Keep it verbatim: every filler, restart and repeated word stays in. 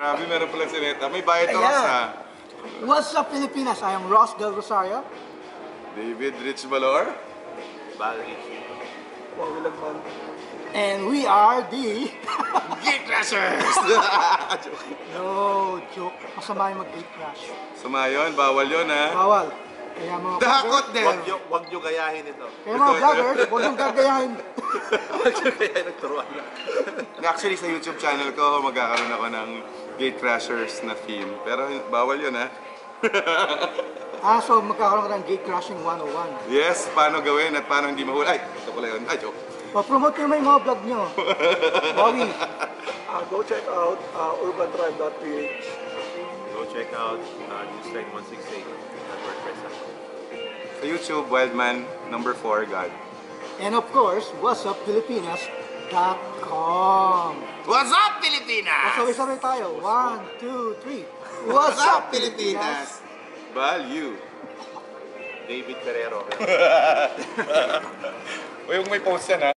Grabe, meron pala si Neta. May bayad ka Ayan. sa What's up, Pilipinas? I am Ross Del Rosario. David Rich Valor. And we are the... Gate Crashers! No, joke. Masama yung mag-gate crash. Sama yun, bawal yun ha. Bawal. Kaya mga Dakot vloggers, din! Huwag nyo, huwag nyo gayahin ito. kaya mga vloggers, huwag yung gagayahin. Huwag nyo gayahin, nagturuan na. Actually, sa YouTube channel ko, magkakaroon ako ng Gate Crashers na theme. Pero bawal yun ha. Ah, so magkakaroon ka ng gate crashing one oh one. Yes, paano gawin at paano hindi mahuli. Ay, ito pala yun. Ay, joke. Pa-promote nyo may mga vlog nyo. Bobby. Uh, go check out uh, urban tribe dot p h. Go check out uh, newsline one sixty-eight at WordPress dot com. Sa YouTube, Wildman, number four, God. And of course, what's up Pilipinas dot com. What's up, Pilipinas? Sabay-sabay tayo. One, two, three. What's up, Pilipinas? Value. David Ferrero. O yung may post yan ha.